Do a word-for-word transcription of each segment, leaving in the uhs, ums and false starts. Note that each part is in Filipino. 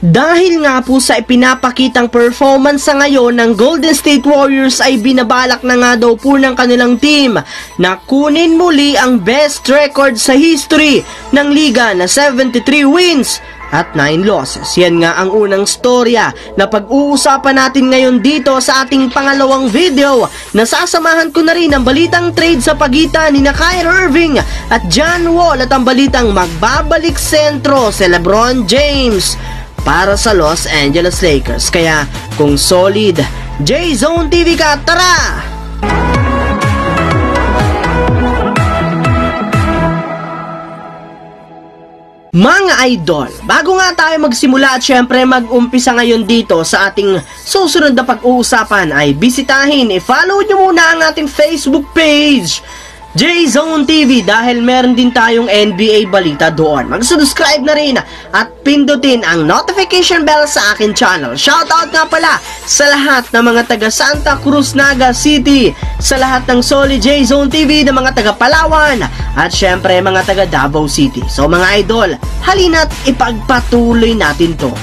Dahil nga po sa ipinapakitang performance sa ngayon ng Golden State Warriors ay binabalak na nga daw po ng kanilang team na kunin muli ang best record sa history ng liga na seventy-three wins at nine losses. Yan nga ang unang storya na pag-uusapan natin ngayon dito sa ating pangalawang video. Nasasamahan ko na rin ang balitang trade sa pagitan ni Kyrie Irving at John Wall at ang balitang magbabalik sentro si LeBron James para sa Los Angeles Lakers. Kaya kung solid J-Zone T V ka, tara! Mga idol, bago nga tayo magsimula at syempre mag-umpisa ngayon dito sa ating susunod na pag-uusapan ay bisitahin, i-follow nyo muna ang ating Facebook page J-Zone T V dahil meron din tayong N B A balita doon. Mag-subscribe na rin at pindutin ang notification bell sa akin channel. Shoutout nga pala sa lahat ng mga taga Santa Cruz, Naga City, sa lahat ng Solid J-Zone T V ng mga taga Palawan at syempre mga taga Davao City. So mga idol, halina't ipagpatuloy natin to.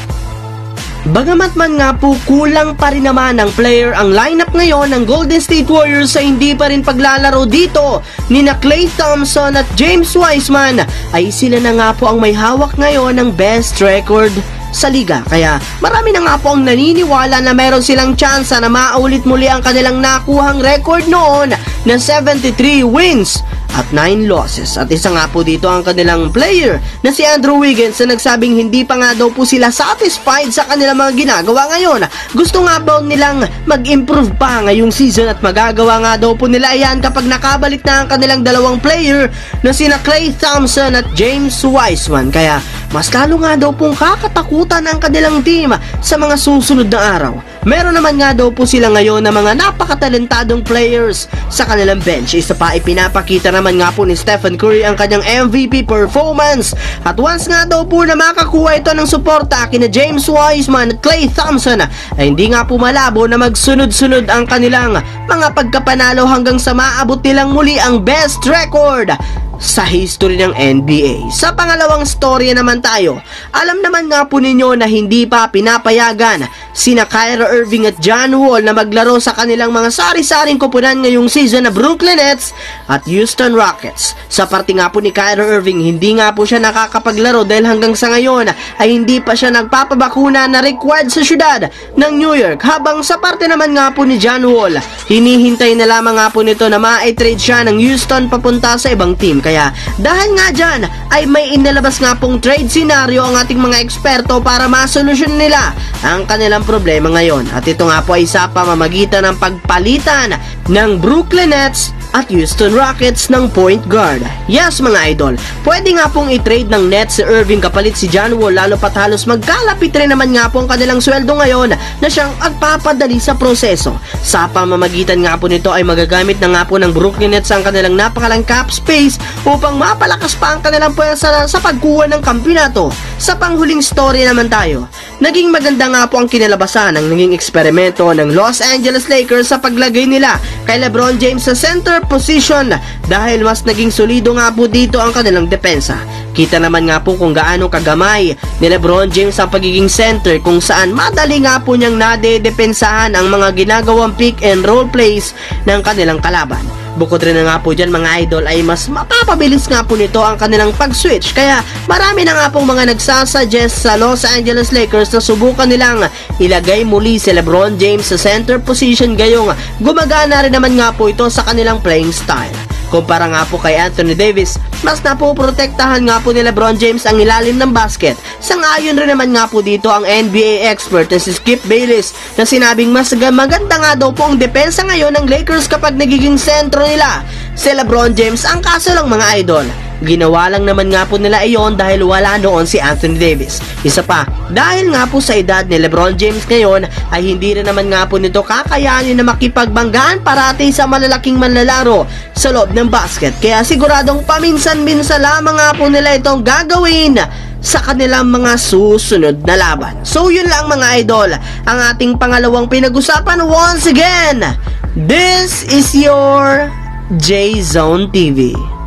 Bagamat man nga po kulang pa rin naman ng player ang lineup ngayon ng Golden State Warriors sa hindi pa rin paglalaro dito ni na Klay Thompson at James Wiseman, ay sila na nga po ang may hawak ngayon ng best record sa liga. Kaya marami na nga po ang naniniwala na meron silang tsansa na maulit muli ang kanilang nakuhang record noon na seventy-three wins at nine losses. At isa nga po dito ang kanilang player na si Andrew Wiggins na nagsabing hindi pa nga daw po sila satisfied sa kanilang mga ginagawa ngayon. Gusto nga daw nilang mag-improve pa ngayong season at magagawa nga daw po nila yan kapag nakabalik na ang kanilang dalawang player na sina Klay Thompson at James Wiseman. Kaya mas lalo nga daw pong kakatakutan ang kanilang team sa mga susunod na araw. Meron naman nga daw po sila ngayon na mga napakatalentadong players sa kanilang bench. Isa pa ipinapakita naman nga po ni Stephen Curry ang kanyang M V P performance. At once nga daw po na makakuha ito ng suporta kina James Wiseman at Klay Thompson, ay hindi nga po malabo na magsunod-sunod ang kanilang mga pagkapanalo hanggang sa maabot nilang muli ang best record sa history ng N B A. Sa pangalawang storya naman tayo, alam naman nga po ninyo na hindi pa pinapayagan sina Kyrie Irving at John Wall na maglaro sa kanilang mga sari-saring koponan ngayong season na Brooklyn Nets at Houston Rockets. Sa parte nga po ni Kyrie Irving, hindi nga po siya nakakapaglaro dahil hanggang sa ngayon ay hindi pa siya nagpapabakuna na required sa syudad ng New York. Habang sa parte naman nga po ni John Wall, hinihintay na lamang nga po nito na ma-trade siya ng Houston papunta sa ibang team. Kaya dahil nga dyan ay may inilabas nga pong trade scenario ang ating mga eksperto para masolusyon nila ang kanilang problema ngayon. At ito nga po ay sa pamamagitan ng pagpalitan ng Brooklyn Nets at Houston Rockets ng point guard. Yes mga idol, pwede nga pong i-trade ng Nets si Irving kapalit si John Wall, lalo pat halos magkalapit rin naman nga po ang kanilang sweldo ngayon na siyang agpapadali sa proseso. Sa pamamagitan nga po nito ay magagamit na nga po ng Brooklyn Nets ang kanilang napakalang cap space upang mapalakas pa ang kanilang puwersa sa pagkuha ng kampyonato. Sa panghuling story naman tayo, naging maganda nga po ang kinalabasan ng naging eksperimento ng Los Angeles Lakers sa paglagay nila kay LeBron James sa center position dahil mas naging solido nga po dito ang kanilang depensa. Kita naman nga po kung gaano kagamay ni LeBron James ang pagiging center kung saan madali nga po niyang nadedepensahan ang mga ginagawang pick and roll plays ng kanilang kalaban. Bukod rin na nga po dyan mga idol ay mas mapapabilis nga po nito ang kanilang pag-switch. Kaya marami na nga pong mga nagsasuggest sa Los Angeles Lakers na subukan nilang ilagay muli si LeBron James sa center position, gayong gumagana rin naman nga po ito sa kanilang playing style. Kumpara nga po kay Anthony Davis, mas napoprotektahan nga po ni LeBron James ang ilalim ng basket. Sang-ayon rin naman nga po dito ang N B A expert na si Skip Bayless na sinabing mas maganda nga daw po ang depensa ngayon ng Lakers kapag nagiging sentro nila si LeBron James. Ang kaso lang mga idol, ginawa lang naman nga po nila iyon dahil wala noon si Anthony Davis. Isa pa, dahil nga po sa edad ni LeBron James ngayon ay hindi rin naman nga po nito kakayanin na makipagbanggaan parati sa malalaking manlalaro sa loob ng basket. Kaya siguradong paminsan-minsan lamang nga po nila itong gagawin sa kanilang mga susunod na laban. So yun lang mga idol, ang ating pangalawang pinag-usapan. Once again, this is your J-Zone T V.